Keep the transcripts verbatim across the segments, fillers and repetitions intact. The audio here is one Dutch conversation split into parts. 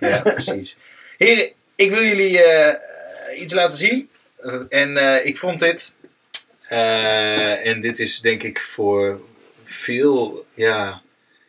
Ja, precies. Heren, ik wil jullie uh, iets laten zien. Uh, en uh, ik vond dit. Uh, en dit is denk ik voor veel ja,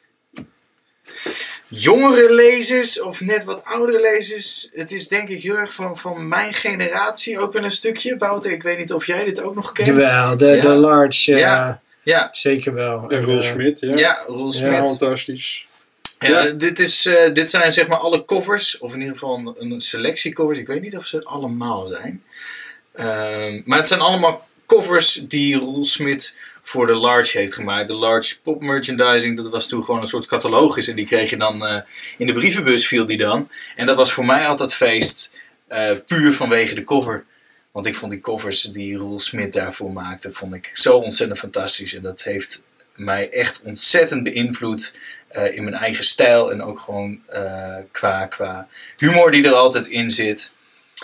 jongere lezers of net wat oudere lezers. Het is denk ik heel erg van, van mijn generatie ook wel een stukje. Wouter, ik weet niet of jij dit ook nog kent. Jawel, de, ja. de Large. Uh, ja. ja, zeker wel. En Roel Smit, ja. Ja, Roel Smit. Ja, fantastisch. Ja, ja. Dit, is, uh, dit zijn zeg maar alle covers, of in ieder geval een, een selectie covers. Ik weet niet of ze allemaal zijn. Uh, maar het zijn allemaal covers die Roel Smit voor de Large heeft gemaakt. De Large Pop Merchandising, dat was toen gewoon een soort catalogus. En die kreeg je dan uh, in de brievenbus, viel die dan. En dat was voor mij altijd feest, uh, puur vanwege de cover. Want ik vond die covers die Roel Smit daarvoor maakte, vond ik zo ontzettend fantastisch. En dat heeft mij echt ontzettend beïnvloed uh, in mijn eigen stijl. En ook gewoon uh, qua, qua humor die er altijd in zit.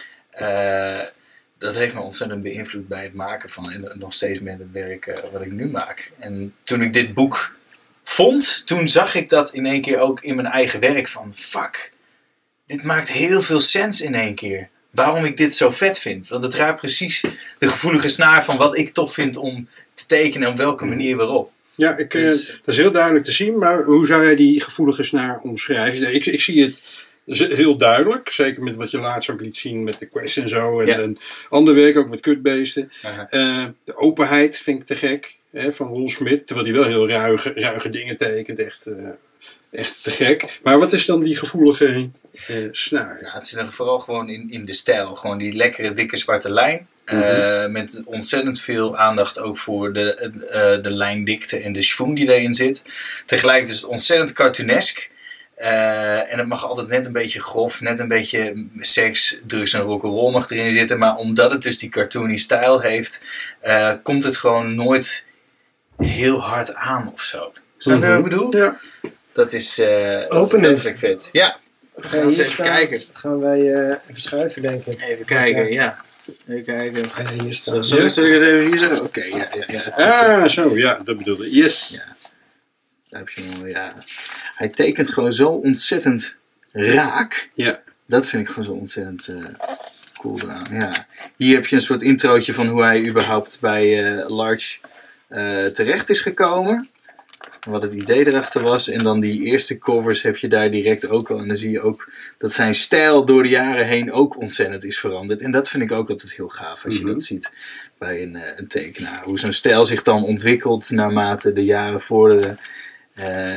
Uh, dat heeft me ontzettend beïnvloed bij het maken van, en nog steeds met het werk uh, wat ik nu maak. En toen ik dit boek vond, toen zag ik dat in één keer ook in mijn eigen werk van, fuck, dit maakt heel veel sens in één keer. Waarom ik dit zo vet vind. Want het raakt precies de gevoelige snaar van wat ik tof vind om te tekenen en op welke manier waarop. Ja, ik, dus, dat is heel duidelijk te zien, maar hoe zou jij die gevoelige snaar omschrijven? Ik, ik zie het heel duidelijk, zeker met wat je laatst ook liet zien met de Quest en zo. En, ja. en ander werk ook met kutbeesten. Uh-huh. Uh, de openheid vind ik te gek, hè, van Roel Smit, terwijl hij wel heel ruige, ruige dingen tekent, echt... Uh, Echt te gek. Maar wat is dan die gevoelige uh, snaar? Nou, het zit er vooral gewoon in, in de stijl. Gewoon die lekkere, dikke zwarte lijn. Mm-hmm. Uh, met ontzettend veel aandacht ook voor de, uh, de lijndikte en de schwung die erin zit. Tegelijkertijd is het ontzettend cartoonesk. Uh, en het mag altijd net een beetje grof, net een beetje seks, drugs en rock'n'roll mag erin zitten. Maar omdat het dus die cartoony stijl heeft, uh, komt het gewoon nooit heel hard aan of zo. Snap je Mm-hmm. wat ik bedoel? Ja. Dat is uh, Open dat het. vind ik vet. Ja, we gaan eens even kijken. Gaan wij uh, even schuiven, denk ik. Even kijken, ja. Even kijken. Ja, hier staan. Zal ik het even hier zo? Oké, okay, ja, ja, ja. Ah, zo, ja, dat bedoelde ik. Yes. Ja. Daar heb je hem, ja. Hij tekent gewoon zo ontzettend raak. Ja. Dat vind ik gewoon zo ontzettend uh, cool eraan. Ja. Hier heb je een soort introotje van hoe hij überhaupt bij uh, Large uh, terecht is gekomen. Wat het idee erachter was. En dan die eerste covers heb je daar direct ook al. En dan zie je ook dat zijn stijl door de jaren heen ook ontzettend is veranderd. En dat vind ik ook altijd heel gaaf als je mm-hmm. dat ziet bij een, uh, een tekenaar. Hoe zo'n stijl zich dan ontwikkelt naarmate de jaren vorderen. Uh,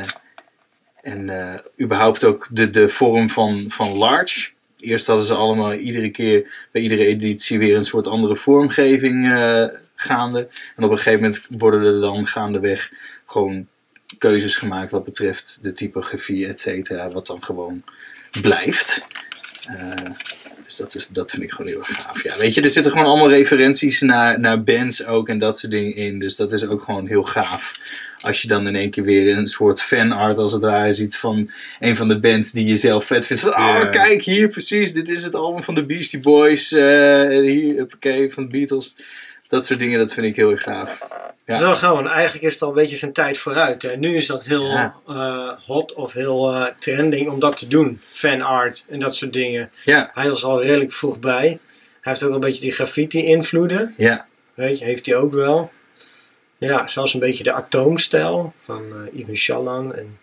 en uh, überhaupt ook de, de vorm van, van Large. Eerst hadden ze allemaal iedere keer bij iedere editie weer een soort andere vormgeving uh, gaande. En op een gegeven moment worden er dan gaandeweg gewoon keuzes gemaakt wat betreft de typografie, et cetera, wat dan gewoon blijft. Uh, dus dat, is, dat vind ik gewoon heel erg gaaf. Ja, weet je, er zitten gewoon allemaal referenties naar, naar bands ook en dat soort dingen in. Dus dat is ook gewoon heel gaaf. Als je dan in één keer weer een soort fanart als het ware ziet van een van de bands die je zelf vet vindt. Van, oh, yeah. Kijk hier precies, dit is het album van de Beastie Boys. Uh, hier, oké, van de Beatles. Dat soort dingen, dat vind ik heel erg gaaf. Ja. Zo gewoon, eigenlijk is het al een beetje zijn tijd vooruit. En nu is dat heel ja. uh, hot of heel uh, trending om dat te doen. Fanart en dat soort dingen. Ja. Hij was al redelijk vroeg bij. Hij heeft ook een beetje die graffiti invloeden. Ja. Weet je, heeft hij ook wel. Ja, zoals een beetje de atoomstijl van uh, Ivan Shallan. En...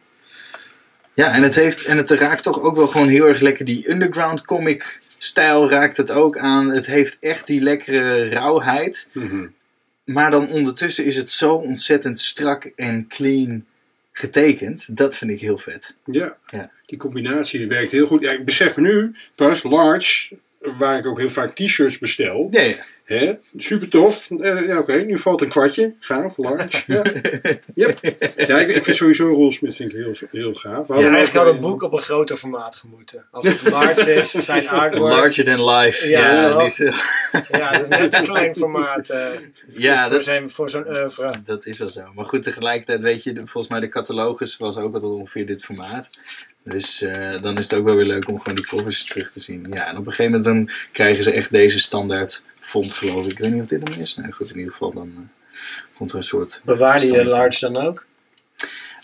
Ja, en het, heeft, en het raakt toch ook wel gewoon heel erg lekker die underground comic stijl raakt het ook aan. Het heeft echt die lekkere rauwheid. Mm-hmm. Maar dan ondertussen is het zo ontzettend strak en clean getekend. Dat vind ik heel vet. Ja, ja. Die combinatie werkt heel goed. Ja, ik besef me nu pas, Large, waar ik ook heel vaak t-shirts bestel. Ja, ja. Hè? Super tof. Uh, ja, oké, okay. Nu valt een kwartje. Gaaf, Large. Ja, yep. Ja, ik, ik vind sowieso Roel Smit vind ik heel, heel gaaf. Ja, eigenlijk had het boek op een groter formaat gemoeten. Als het Large is, zijn artwork. Larger than life. Ja, ja, dat, ja, dat is net een klein formaat uh, ja, voor, dat, zijn, voor zo'n oeuvre. Dat is wel zo. Maar goed, tegelijkertijd weet je, volgens mij de catalogus was ook altijd ongeveer dit formaat. Dus uh, dan is het ook wel weer leuk om gewoon die covers terug te zien. Ja, en op een gegeven moment dan krijgen ze echt deze standaard font, geloof ik. Ik weet niet of dit hem is. Nou goed, in ieder geval dan uh, komt er een soort... Bewaarde je Large dan ook?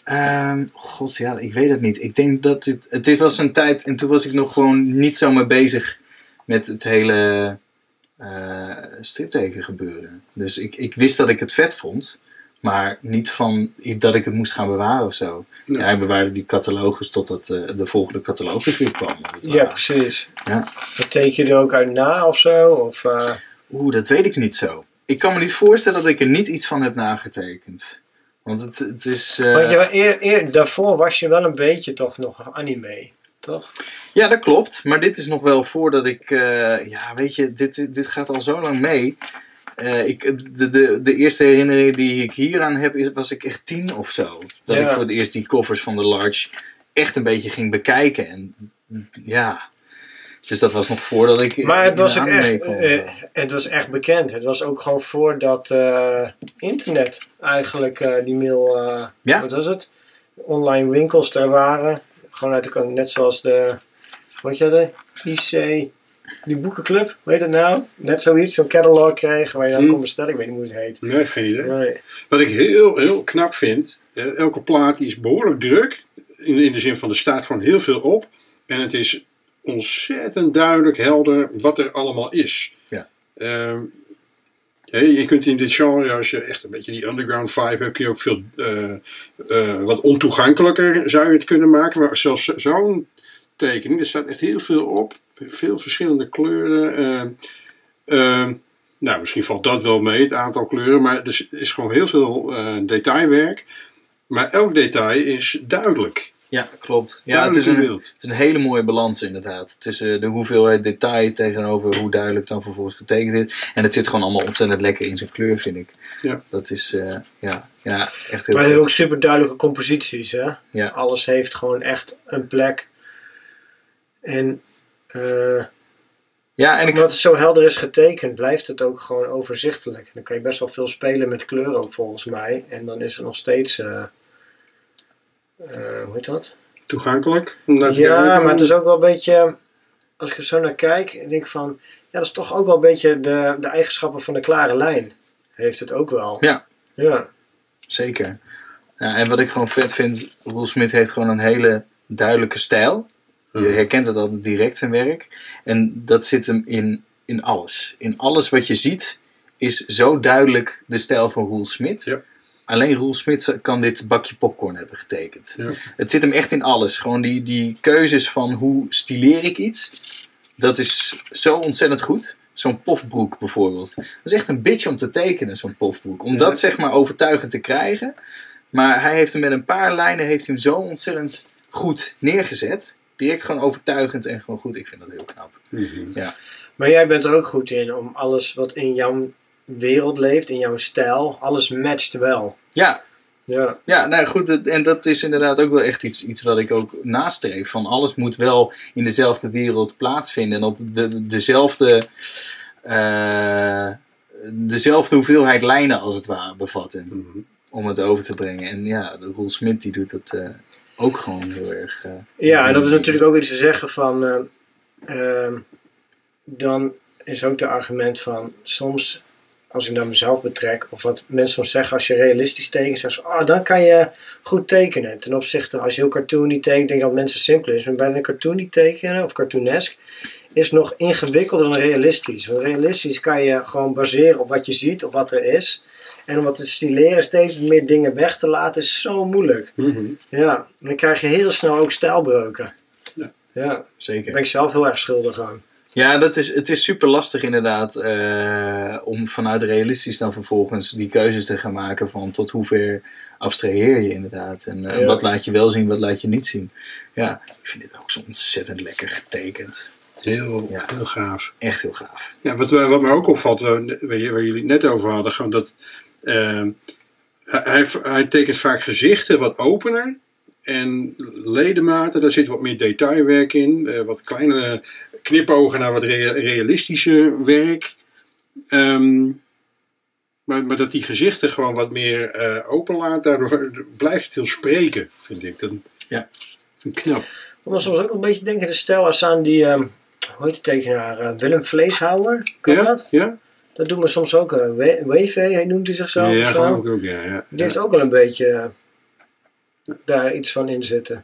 Um, God, ja, ik weet het niet. Ik denk dat het... Het was een tijd en toen was ik nog gewoon niet zo mee bezig met het hele uh, stripteken gebeuren. Dus ik, ik wist dat ik het vet vond, maar niet van dat ik het moest gaan bewaren of zo. Ja, ja ik bewaarde die catalogus totdat uh, de volgende catalogus weer kwam. Ja, precies. Ja. Dat teken je er ook uit na of zo? Of, uh... Oeh, dat weet ik niet zo. Ik kan me niet voorstellen dat ik er niet iets van heb nagetekend. Want het, het is... Uh... Want je, eer, eer, daarvoor was je wel een beetje toch nog anime, toch? Ja, dat klopt. Maar dit is nog wel voordat ik... Uh, ja, weet je, dit, dit gaat al zo lang mee. Uh, ik, de, de, de eerste herinnering die ik hieraan heb, is, was ik echt tien of zo. Dat ja. ik voor het eerst die covers van de Large echt een beetje ging bekijken. En ja... Dus dat was nog voordat ik... Maar het was ook echt, uh, het was echt bekend. Het was ook gewoon voordat uh, internet eigenlijk uh, die mail... Uh, ja? Wat was het? Online winkels er waren. Gewoon uit de... Net zoals de... Wat je de I C... Die boekenclub, weet het nou? Net zoiets, zo'n catalog kreeg waar je dan hmm. kon bestellen. Ik weet niet hoe het heet. Nee, geen idee. Nee. Wat ik heel, heel knap vind... Uh, elke plaat die is behoorlijk druk. In, in de zin van, er staat gewoon heel veel op. En het is... ontzettend duidelijk, helder wat er allemaal is. Ja. Uh, hey, je kunt in dit genre, als je echt een beetje die underground vibe hebt, kun je ook veel uh, uh, wat ontoegankelijker zou je het kunnen maken. Maar zelfs zo'n tekening, er staat echt heel veel op. Veel verschillende kleuren. Uh, uh, nou, misschien valt dat wel mee, het aantal kleuren. Maar er is gewoon heel veel uh, detailwerk. Maar elk detail is duidelijk. Ja, klopt. Ja, het is, een, het is een hele mooie balans inderdaad. Tussen de hoeveelheid detail tegenover hoe duidelijk dan vervolgens getekend is. En het zit gewoon allemaal ontzettend lekker in zijn kleur, vind ik. Ja. Dat is uh, ja, ja, echt heel Maar vet. je hebt ook super duidelijke composities, hè? Ja. Alles heeft gewoon echt een plek. En, uh, ja, en ik... omdat het zo helder is getekend, blijft het ook gewoon overzichtelijk. Dan kan je best wel veel spelen met kleuren ook, volgens mij. En dan is het nog steeds... Uh, Uh, hoe heet dat? Toegankelijk? Ja, maar het is ook wel een beetje, als ik er zo naar kijk, denk ik van, ja, dat is toch ook wel een beetje de, de eigenschappen van de klare lijn. Heeft het ook wel. Ja, ja. Zeker. Ja, en wat ik gewoon vet vind, Roel Smit heeft gewoon een hele duidelijke stijl. Je hmm. herkent het altijd direct zijn werk. En dat zit hem in, in alles. In alles wat je ziet, is zo duidelijk de stijl van Roel Smit. Ja. Alleen Roel Smit kan dit bakje popcorn hebben getekend. Ja. Het zit hem echt in alles. Gewoon die, die keuzes van hoe stileer ik iets. Dat is zo ontzettend goed. Zo'n pofbroek bijvoorbeeld. Dat is echt een bitch om te tekenen, zo'n pofbroek. Om dat zeg maar overtuigend te krijgen. Maar hij heeft hem met een paar lijnen heeft hem zo ontzettend goed neergezet. Direct gewoon overtuigend en gewoon goed. Ik vind dat heel knap. Mm-hmm. Ja. Maar jij bent er ook goed in om alles wat in jouw wereld leeft, in jouw stijl, alles matcht wel. Ja. Ja, ja, nou goed, en dat is inderdaad ook wel echt iets, iets wat ik ook nastreef. Van alles moet wel in dezelfde wereld plaatsvinden en op de, dezelfde, uh, dezelfde hoeveelheid lijnen als het ware bevatten. Mm-hmm. Om het over te brengen. En ja, de Roel Smit die doet dat uh, ook gewoon heel erg. Uh, ja, en dat is natuurlijk ook iets te zeggen van, uh, uh, dan is ook de argument van soms, als ik naar mezelf betrek, of wat mensen soms zeggen, als je realistisch tekent, zeggen ze, oh, dan kan je goed tekenen. Ten opzichte, als je heel cartoony tekent, denk ik dat mensen simpel is. Maar bij een cartoony tekenen, of cartoonesk, is nog ingewikkelder dan realistisch. Want realistisch kan je gewoon baseren op wat je ziet, op wat er is. En om wat te stileren, steeds meer dingen weg te laten, is zo moeilijk. Mm-hmm. Ja, dan krijg je heel snel ook stijlbreuken. Ja, ja. Zeker. Daar ben ik zelf heel erg schuldig aan. Ja, dat is, het is super lastig inderdaad uh, om vanuit realistisch dan vervolgens die keuzes te gaan maken van tot hoever abstraheer je inderdaad. En uh, ja. wat laat je wel zien, wat laat je niet zien. Ja, ik vind dit ook zo ontzettend lekker getekend. Heel, ja. heel gaaf. Echt heel gaaf. Ja, wat, wat me ook opvalt, waar jullie het net over hadden, gewoon dat uh, hij, hij tekent vaak gezichten wat opener. En ledematen, daar zit wat meer detailwerk in. Uh, wat kleine knipogen naar wat rea- realistischer werk. Um, maar, maar dat die gezichten gewoon wat meer uh, openlaat, daardoor blijft het heel spreken, vind ik. Dat ja. vind ik knap. Ik moet soms ook een beetje denken, de stijl als aan die, um, hoe heet die tekenaar, uh, Willem Vleeshouwer, kan ja? dat? Ja. Dat doen we soms ook, uh, Wavy, hij noemt hij zichzelf ja, of zo. ook, ook, ja, ja. Die heeft ook wel een beetje... Uh, daar iets van in zitten.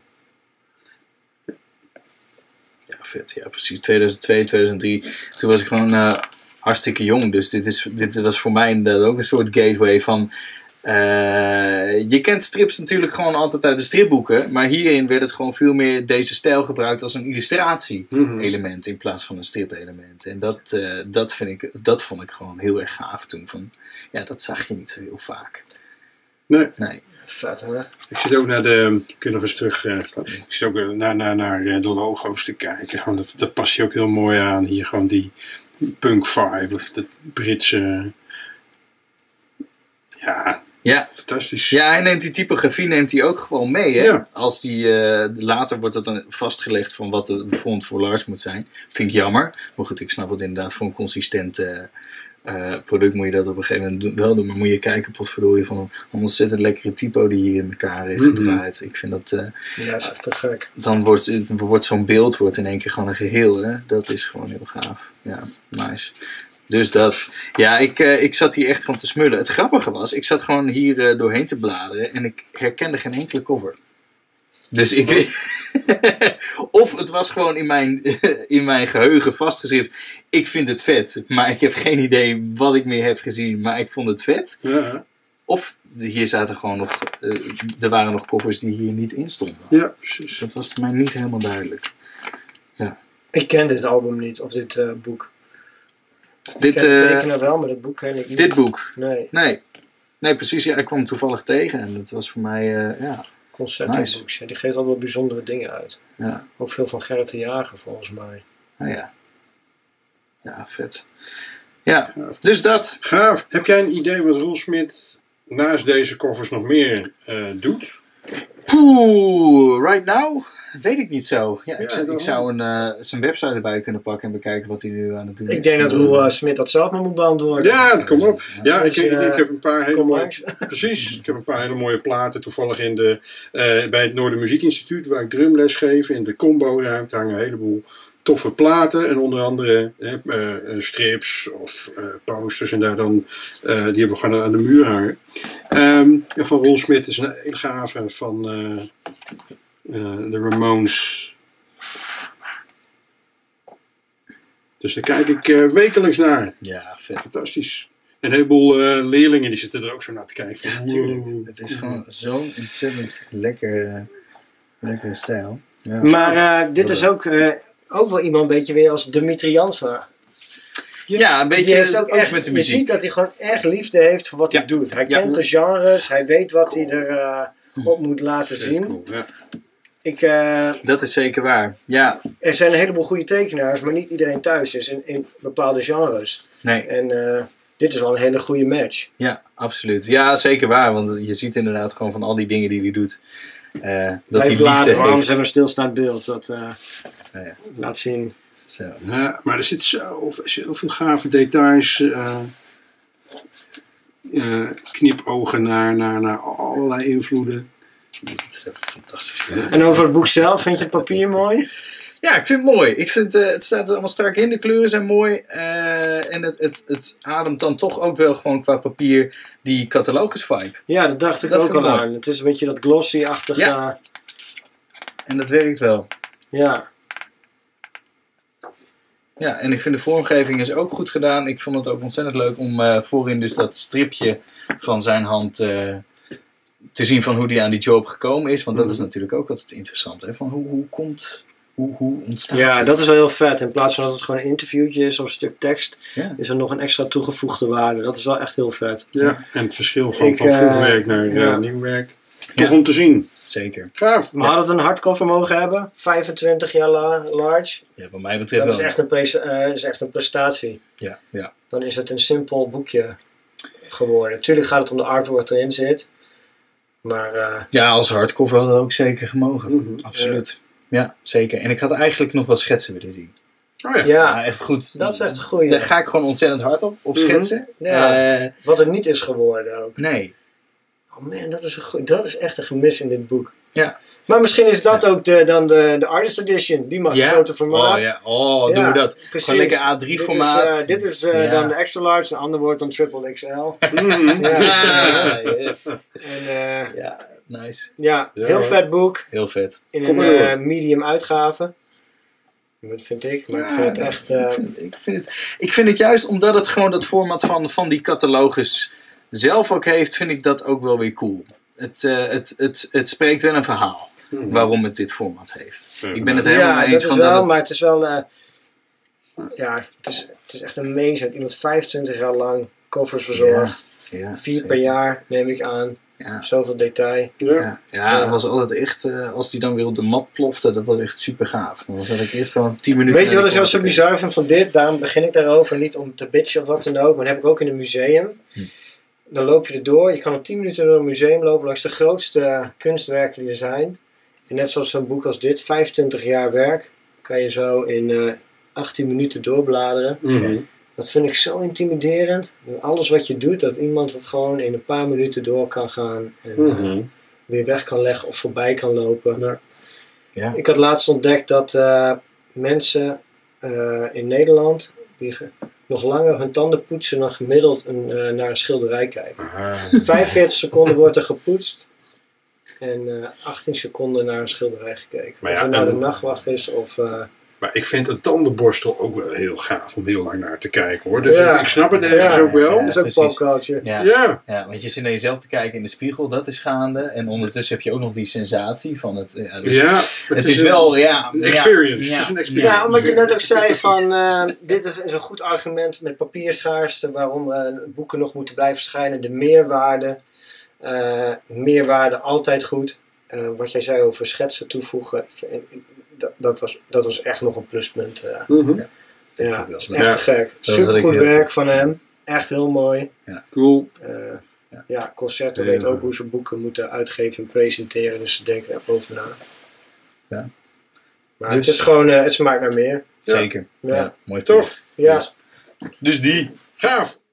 Ja, vet. Ja, precies. tweeduizend twee, tweeduizend drie. Toen was ik gewoon uh, hartstikke jong. Dus dit, is, dit was voor mij inderdaad ook een soort gateway van... Uh, je kent strips natuurlijk gewoon altijd uit de stripboeken. Maar hierin werd het gewoon veel meer deze stijl gebruikt als een illustratie-element. Mm-hmm. In plaats van een strip-element. En dat, uh, dat, vind ik, dat vond ik gewoon heel erg gaaf toen. Van, ja, dat zag je niet zo heel vaak. Nee. nee. Vet, hè? Ik zit ook naar de... Ik kun nog eens terug... Uh, ik zit ook naar, naar, naar de logo's te kijken. Gewoon dat, dat past je ook heel mooi aan. Hier gewoon die punk vibe. Of dat Britse... Ja... Ja. Fantastisch. Ja, hij neemt die typografie neemt hij ook gewoon mee. Hè? Ja. Als die, uh, later wordt het dan vastgelegd van wat de font voor Lars moet zijn. Vind ik jammer. Maar goed, ik snap het inderdaad. Voor een consistent uh, uh, product moet je dat op een gegeven moment wel doen. Maar moet je kijken, potverdorie, van een ontzettend lekkere typo die hier in elkaar heeft mm-hmm. gedraaid. Ik vind dat... Uh, ja, dat is echt te gek. Dan wordt, het, wordt zo'n beeld wordt in één keer gewoon een geheel. Hè? Dat is gewoon heel gaaf. Ja, nice. Dus dat, ja, ik, uh, ik zat hier echt van te smullen. Het grappige was, ik zat gewoon hier uh, doorheen te bladeren en ik herkende geen enkele cover. Dus ik... of het was gewoon in mijn, in mijn geheugen vastgeschreven. Ik vind het vet, maar ik heb geen idee wat ik meer heb gezien, maar ik vond het vet. Ja. Of hier zaten gewoon nog, uh, er waren nog covers die hier niet in stonden. Ja, precies. Dat was mij niet helemaal duidelijk. Ja. Ik ken dit album niet, of dit uh, boek. Dit, ik ken het uh, tekenen wel, maar dat boek ken ik niet. Dit boek? Nee. Nee, nee precies. Ja, ik kwam hem toevallig tegen en dat was voor mij, uh, ja... Conceptboekje. Nice. Die geeft altijd wel bijzondere dingen uit. Ja. Ook veel van Gerrit de Jager, volgens mij. Ah ja. Ja, vet. Ja, dus dat. Gaaf. Heb jij een idee wat Roel Smit naast deze covers nog meer uh, doet? Poeh, right now? Weet ik niet zo. Ja, ja, ik, zou, ik zou een, uh, zijn website erbij kunnen pakken en bekijken wat hij nu aan het doen is. Ik denk dat Roel uh, Smit dat zelf maar moet beantwoorden. Ja, dat komt op. Ja, ja dus, ik, uh, ik heb een paar hele mooie... Langs. Precies. Ik heb een paar hele mooie platen. Toevallig in de, uh, bij het Noorden Muziekinstituut, waar ik drumles geef. In de combo-ruimte hangen een heleboel toffe platen. En onder andere uh, uh, strips of uh, posters. En daar dan, uh, die hebben we gewoon aan de muur hangen. Um, en van Roel Smit is een hele gave van... Uh, Uh, de Ramones. Dus daar kijk ik uh, wekelijks naar. Ja, vet. Fantastisch. En een heleboel uh, leerlingen die zitten er ook zo naar te kijken. Ja, tuurlijk. Wow. Het is gewoon zo'n ontzettend lekker, uh, lekkere stijl. Ja. Maar uh, dit is ook, uh, ook wel iemand een beetje weer als Dimitri Jansma. Ja, ja, een beetje. Die heeft ook echt, met de je muziek. ziet dat hij gewoon echt liefde heeft voor wat ja. hij doet. Hij ja. kent de genres, hij weet wat cool. hij er uh, op moet laten zien. Cool, ja. Ik, uh, dat is zeker waar. Ja. Er zijn een heleboel goede tekenaars, maar niet iedereen thuis is in, in bepaalde genres. Nee. En uh, dit is wel een hele goede match. Ja, absoluut. Ja, zeker waar. Want je ziet inderdaad gewoon van al die dingen die hij doet. Uh, dat hij liefde heeft. Anders hebben we een stilstaand beeld. Dat uh, ja, ja. laat zien. Zo. Ja, maar er zit zoveel, zoveel gave details. Uh, uh, knipogen naar, naar, naar allerlei invloeden. Dat is echt fantastisch. Ja. En over het boek zelf, vind je het papier mooi? Ja, ik vind het mooi. Ik vind, uh, het staat allemaal strak in. De kleuren zijn mooi. Uh, en het, het, het ademt dan toch ook wel gewoon qua papier die catalogus vibe. Ja, dat dacht ik dat ook al mooi. aan. Het is een beetje dat glossy-achtige. Ja. En dat werkt wel. Ja. Ja, en ik vind de vormgeving is ook goed gedaan. Ik vond het ook ontzettend leuk om uh, voorin dus dat stripje van zijn hand uh, te zien van hoe die aan die job gekomen is. Want dat is natuurlijk ook altijd interessant. Hè? Van hoe, hoe komt... Hoe, hoe ontstaat Ja, het? dat is wel heel vet. In plaats van dat het gewoon een interviewtje is of een stuk tekst, ja. is er nog een extra toegevoegde waarde. Dat is wel echt heel vet. Ja, en het verschil van, Ik, van vroeg uh, werk naar ja. uh, nieuw werk. Toch Ja. om te zien. Zeker. Gaaf. Maar had het een hardcover mogen hebben? vijfentwintig jaar la- large? Ja, wat mij betreft Dat is wel. echt, een pre- uh, is echt een prestatie. Ja, ja. Dan is het een simpel boekje geworden. Tuurlijk gaat het om de artwork erin zit. Maar uh, ja, als hardcover had het ook zeker gemogen. Mm-hmm. Absoluut. Ja. ja, zeker. En ik had eigenlijk nog wat schetsen willen zien. Oh ja. ja, Ja, echt goed. dat is echt een goeie. Daar ga ik gewoon ontzettend hard op, op Mhm. schetsen. Ja. Uh, Wat het niet is geworden ook. nee. Oh man, dat is, een goeie, dat is echt een gemis in dit boek. Ja. Maar misschien is dat ook de, dan de, de Artist Edition. Die mag Ja? grote formaat. Oh ja, oh, doen Ja, we dat. precies. Gewoon lekker A drie Dit formaat. Is, uh, dit is uh, Ja. dan de extra large, een ander woord dan triple X L. Mm-hmm. Ja. Ja, yes. En, uh, Ja, Nice. Ja, Ja, heel hoor. vet boek. Heel vet. In Kom een maar door. eh, medium uitgave. Dat vind ik. Maar ik vind het echt... eh, ik, vind, ik, vind het, ik vind het juist omdat het gewoon dat format van, van die catalogus zelf ook heeft, vind ik dat ook wel weer cool. Het, uh, het, het, het spreekt wel een verhaal Mhm. waarom het dit format heeft. Ja. Ik ben het helemaal ja, mee dat eens is van wel, dat het, maar het is wel... eh, ja, het is, het is echt amazing dat iemand vijfentwintig jaar lang covers verzorgt. ja, Vier zeker. per jaar, neem ik aan. Ja. Zoveel detail. Ja. Ja, ja, het was altijd echt, uh, als die dan weer op de mat plofte, dat was echt super gaaf. Dan zat ik eerst gewoon tien minuten... Weet je wat ik naar zo die zo bizar vind van dit? Daarom begin ik daarover. Niet om te bitchen of wat dan ook. Maar dat heb ik ook in een museum. Hm. Dan loop je er door. Je kan op tien minuten door een museum lopen langs de grootste kunstwerken die er zijn. En net zoals zo'n boek als dit, vijfentwintig jaar werk, kan je zo in uh, achttien minuten doorbladeren. Mhm. Dat vind ik zo intimiderend. En alles wat je doet, dat iemand het gewoon in een paar minuten door kan gaan. En uh, Mhm. weer weg kan leggen of voorbij kan lopen. Ja. Ja. Ik had laatst ontdekt dat uh, mensen uh, in Nederland die ge- nog langer hun tanden poetsen dan gemiddeld een, uh, naar een schilderij kijken. Ah. vijfenveertig seconden wordt er gepoetst en uh, achttien seconden naar een schilderij gekeken. Maar ja, of het nou de en- nachtwacht is of... Uh, Maar ik vind een tandenborstel ook wel heel gaaf om heel lang naar te kijken hoor. Dus Ja. ik snap het ergens Ja. ook wel. dat Ja, is ook precies. popculture. Ja, Ja. ja, want je zit naar jezelf te kijken in de spiegel, dat is gaande. En ondertussen heb je ook nog die sensatie van het... Ja, dus Ja, het, is, wel, ja... een ja, experience. Ja, Het is een experience. Ja, omdat je net ook zei van, uh, dit is een goed argument met papierschaarste, waarom uh, boeken nog moeten blijven verschijnen. De meerwaarde, uh, meerwaarde altijd goed. Uh, wat jij zei over schetsen toevoegen, dat, dat, was, dat was echt nog een pluspunt. Uh, Mhm. ja, dat is Ja. echt Ja. te gek. Dat had Supergoed ik heel werk van hem, echt heel mooi. Cool. Uh, Ja. ja, Concerto Ja. weet ook hoe ze boeken moeten uitgeven en presenteren, dus ze denken er over na. Ja. Maar Dus- het is gewoon, uh, het smaakt naar meer. Zeker. Ja. Ja, mooi Tof. punt. Ja. Dus, dus die. Gaaf.